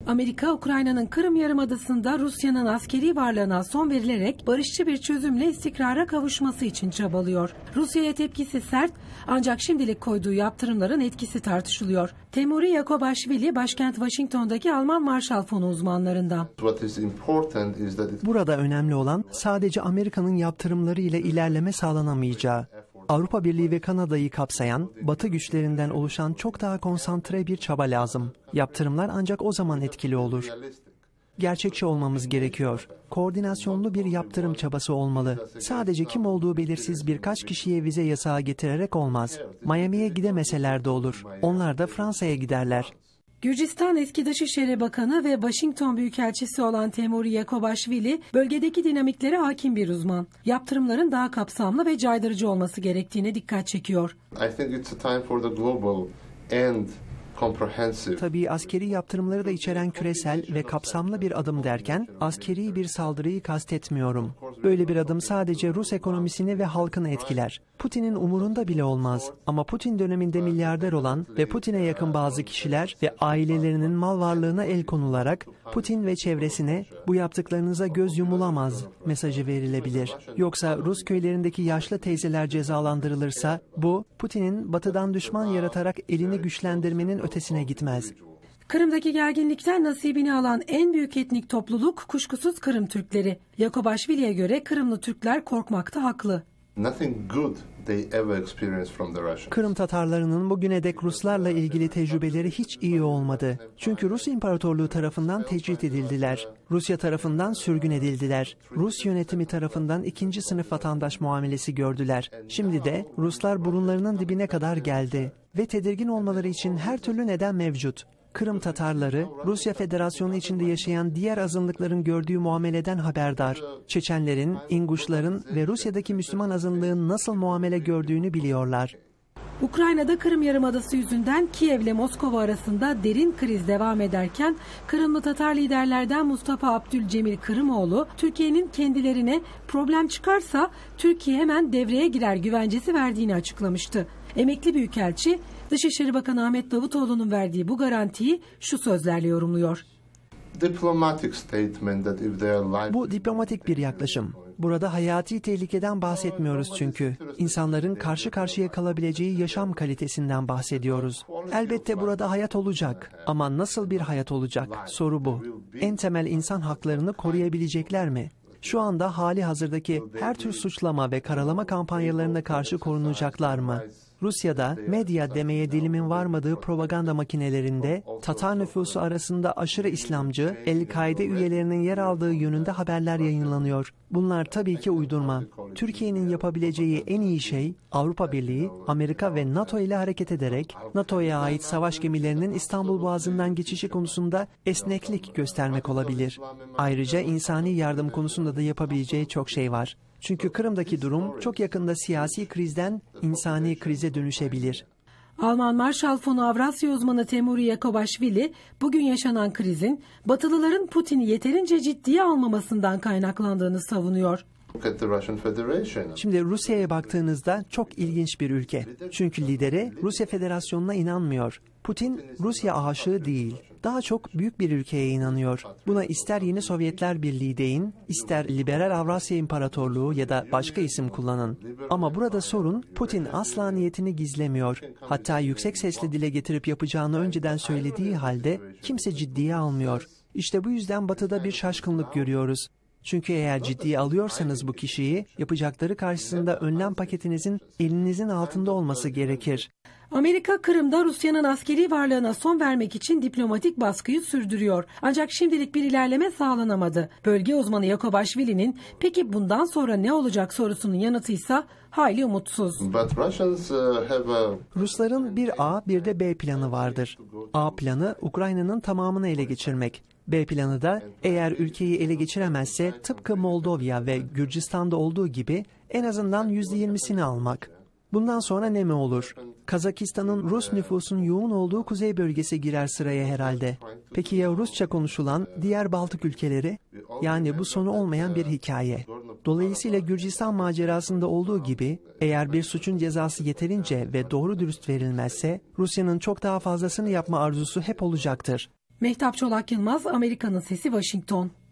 Amerika, Ukrayna'nın Kırım Yarımadası'nda Rusya'nın askeri varlığına son verilerek barışçı bir çözümle istikrara kavuşması için çabalıyor. Rusya'ya tepkisi sert ancak şimdilik koyduğu yaptırımların etkisi tartışılıyor. Temuri Yakobaşvili, başkent Washington'daki Alman Marshall Fonu uzmanlarından. Burada önemli olan sadece Amerika'nın yaptırımları ile ilerleme sağlanamayacağı. Avrupa Birliği ve Kanada'yı kapsayan, Batı güçlerinden oluşan çok daha konsantre bir çaba lazım. Yaptırımlar ancak o zaman etkili olur. Gerçekçi olmamız gerekiyor. Koordinasyonlu bir yaptırım çabası olmalı. Sadece kim olduğu belirsiz birkaç kişiye vize yasağı getirerek olmaz. Miami'ye gidemeseler de olur. Onlar da Fransa'ya giderler. Gürcistan eski Dışişleri Bakanı ve Washington Büyükelçisi olan Temuri Yakobaşvili, bölgedeki dinamiklere hakim bir uzman. Yaptırımların daha kapsamlı ve caydırıcı olması gerektiğine dikkat çekiyor. Tabii askeri yaptırımları da içeren küresel ve kapsamlı bir adım derken askeri bir saldırıyı kastetmiyorum. Böyle bir adım sadece Rus ekonomisini ve halkını etkiler. Putin'in umurunda bile olmaz. Ama Putin döneminde milyarder olan ve Putin'e yakın bazı kişiler ve ailelerinin mal varlığına el konularak Putin ve çevresine bu yaptıklarınıza göz yumulamaz mesajı verilebilir. Yoksa Rus köylerindeki yaşlı teyzeler cezalandırılırsa bu Putin'in batıdan düşman yaratarak elini güçlendirmenin ötesine gitmez. Kırım'daki gerginlikten nasibini alan en büyük etnik topluluk kuşkusuz Kırım Türkleri. Yakobaşvili'ye göre Kırımlı Türkler korkmakta haklı. Kırım Tatarlarının bugüne dek Ruslarla ilgili tecrübeleri hiç iyi olmadı. Çünkü Rus İmparatorluğu tarafından tecrit edildiler. Rusya tarafından sürgün edildiler. Rus yönetimi tarafından ikinci sınıf vatandaş muamelesi gördüler. Şimdi de Ruslar burunlarının dibine kadar geldi. Ve tedirgin olmaları için her türlü neden mevcut. Kırım Tatarları, Rusya Federasyonu içinde yaşayan diğer azınlıkların gördüğü muameleden haberdar. Çeçenlerin, İnguşların ve Rusya'daki Müslüman azınlığın nasıl muamele gördüğünü biliyorlar. Ukrayna'da Kırım Yarımadası yüzünden Kiev ile Moskova arasında derin kriz devam ederken Kırımlı Tatar liderlerden Mustafa Abdülcemil Kırımoğlu, Türkiye'nin kendilerine problem çıkarsa Türkiye hemen devreye girer güvencesi verdiğini açıklamıştı. Emekli Büyükelçi, Dışişleri Bakanı Ahmet Davutoğlu'nun verdiği bu garantiyi şu sözlerle yorumluyor. Bu diplomatik bir yaklaşım. Burada hayati tehlikeden bahsetmiyoruz çünkü. İnsanların karşı karşıya kalabileceği yaşam kalitesinden bahsediyoruz. Elbette burada hayat olacak ama nasıl bir hayat olacak? Soru bu. En temel insan haklarını koruyabilecekler mi? Şu anda hali hazırdaki her tür suçlama ve karalama kampanyalarına karşı korunacaklar mı? Rusya'da medya demeye dilimin varmadığı propaganda makinelerinde Tatar nüfusu arasında aşırı İslamcı, El-Kaide üyelerinin yer aldığı yönünde haberler yayınlanıyor. Bunlar tabii ki uydurma. Türkiye'nin yapabileceği en iyi şey Avrupa Birliği, Amerika ve NATO ile hareket ederek NATO'ya ait savaş gemilerinin İstanbul Boğazı'ndan geçişi konusunda esneklik göstermek olabilir. Ayrıca insani yardım konusunda da yapabileceği çok şey var. Çünkü Kırım'daki durum çok yakında siyasi krizden insani krize dönüşebilir. Alman Marshall Fonu Avrasya uzmanı Temuri Yakobaşvili, bugün yaşanan krizin Batılıların Putin'i yeterince ciddiye almamasından kaynaklandığını savunuyor. Şimdi Rusya'ya baktığınızda çok ilginç bir ülke. Çünkü lideri Rusya Federasyonu'na inanmıyor. Putin Rusya aşığı değil. Daha çok büyük bir ülkeye inanıyor. Buna ister yeni Sovyetler Birliği deyin, ister Liberal Avrasya İmparatorluğu ya da başka isim kullanın. Ama burada sorun Putin asla niyetini gizlemiyor. Hatta yüksek sesle dile getirip yapacağını önceden söylediği halde kimse ciddiye almıyor. İşte bu yüzden Batı'da bir şaşkınlık görüyoruz. Çünkü eğer ciddiye alıyorsanız bu kişiyi, yapacakları karşısında önlem paketinizin elinizin altında olması gerekir. Amerika, Kırım'da Rusya'nın askeri varlığına son vermek için diplomatik baskıyı sürdürüyor. Ancak şimdilik bir ilerleme sağlanamadı. Bölge uzmanı Yakobaşvili'nin peki bundan sonra ne olacak sorusunun yanıtıysa hayli umutsuz. Rusların bir A bir de B planı vardır. A planı Ukrayna'nın tamamını ele geçirmek. B planı da eğer ülkeyi ele geçiremezse tıpkı Moldova ve Gürcistan'da olduğu gibi en azından %20'sini almak. Bundan sonra ne mi olur? Kazakistan'ın Rus nüfusun yoğun olduğu kuzey bölgesi girer sıraya herhalde. Peki ya Rusça konuşulan diğer Baltık ülkeleri? Yani bu sonu olmayan bir hikaye. Dolayısıyla Gürcistan macerasında olduğu gibi eğer bir suçun cezası yeterince ve doğru dürüst verilmezse Rusya'nın çok daha fazlasını yapma arzusu hep olacaktır. Mehtap Çolak Yılmaz, Amerika'nın Sesi, Washington.